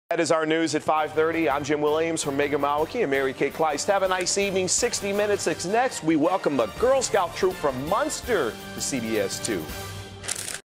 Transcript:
That is our news at 5:30. I'm Jim Williams from Megan Mawaki and Mary Kay Kleist. Have a nice evening. 60 Minutes next. We welcome the Girl Scout troop from Munster to CBS 2.